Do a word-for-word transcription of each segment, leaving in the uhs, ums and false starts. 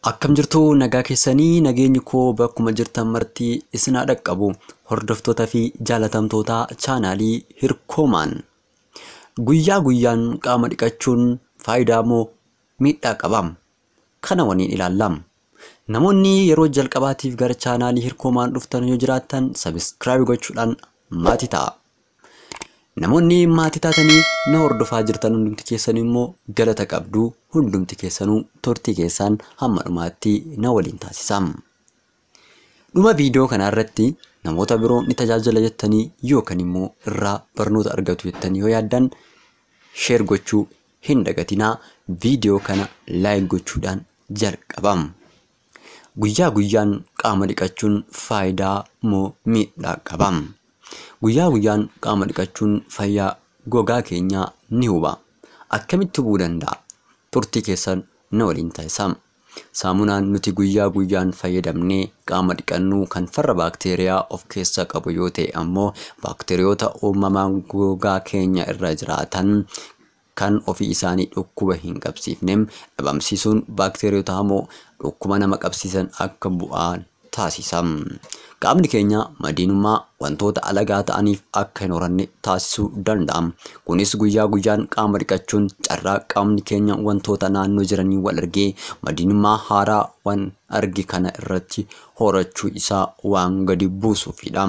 Akkam jirtu nagaa keessanii nageenyi koo bakkuma jirtan martii isin dhaqqabu hordoftoota fi jaalatamtoota chaanaalii Hirkoomaan. Guyyaa guyyaan qaama dhiqachuun faayidaa moo miidhaa qaba? Kana waliin ilaallam. Namoonni yeroo jalqabaatiif gara chaanaalii Hirkoomaan dhuftan yoo jiraattan subscribe gochuudhaan maatii ta'a. Namoonni maatii taatanii na hordofaa jirtan hundumti keessan immoo galata qabdu. Hundumti keessanuu tortii keessan hamma dhumaatti na waliin taasisam. Dhuma viidiyoo kana irratti namoota biroo ni tajaajila jettanii yookaan immoo irraa barnoota argatu jettanii yoo yaaddan share gochuu hin dagatinaa. Viidiyoo kana like gochuudhaan jalqabam. Guyyaa guyyaan qaama dhiqachuun faayidaa moo miidhaa qaba? Guyyaa guyyaan qaama dhiqachuun fayyaa gogaa keenyaa ni huba. Akkamitti hubuu danda'a? Turtii keessan na waliin taasisam. Saamunaan nuti guyyaa guyyaan fayyadamnee qaama dhiqannu kan farra baakteeriyaa of keessaa qabu yoo ta'e ammoo baakteeriyoota uumamaan gogaa keenya irra jiraatan kan ofii isaanii dhukkuba hin qabsiifne dhabamsiisuun baakteeriyoota hamoo dhukkuba nama qabsiisan akka bu'aan taasisam. Qaamni keenya madiinummaa wantoota alagaa ta'aniif akka hin horanne taasisuu danda'a. Kunis guyyaa guyyaan qaama dhiqachuun carraa qaamni keenya wantoota naannoo jiranii wal argee madiinummaa haaraa waan argi kana irratti horachuu isaa waan gadi buusuufidha.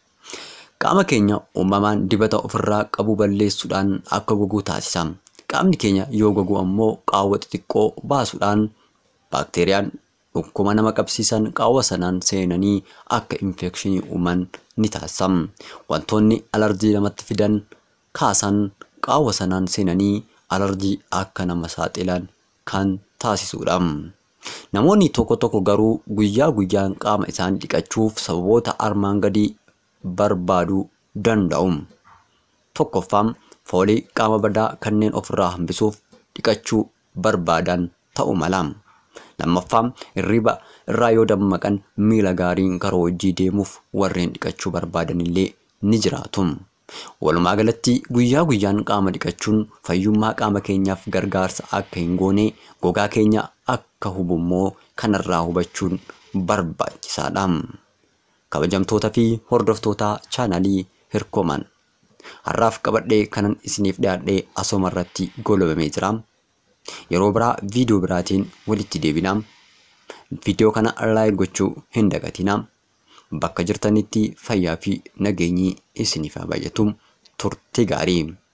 Qaama keenya uumamaan dibata ofirraa qabu balleessuudhaan akka gogu taasisa. Qaamni keenya yoo gogu ammoo qaawwa xixiqqoo baasuudhaan baakteeriyaan dhukkuba nama qabsiisan qaawwa sanaan seenanii akka infekshinii uuman ni taasisam. Wantoonni alarjii namatti fidan kaasan qaawwa sanaan seenanii alarjii akka nama saaxilan kan taasisudha. Namoonni tokko tokko garuu guyyaa guyyaan qaama isaanii dhiqachuuf sababoota armaan gadii barbaaduu danda'u. Tokkoffaan foolii qaama badaa kanneen ofirraa hambisuuf dhiqachuu barbaadan ta'uu mala. Lammaffaan hirriba irraa yoo dammaqan miila gaariin karaa hojii deemuuf warreen dhiqachuu barbaadan illee ni jiraatu. Walumaa galatti guyyaa guyyaan qaama dhiqachuun fayyummaa qaama keenyaaf gargaarsa akka hin goone gogaa keenya akka hubummoo kanarraa hubachuun barbaachisaadha. Kabajamtoota fi hordoftoota chaanaalii Hirkoomaan. Har'aaf qabadhee kanan isiniif dhiyaadhee asuma irratti golobamee jira. Yeroo biraa viidiyoo biraatiin walitti deebina. Viidiyoo kana like gochuu hin dagatina. Bakka jirtanitti fayyaa fi nageenyi isiniif haa baay'atu. Turtii gaarii.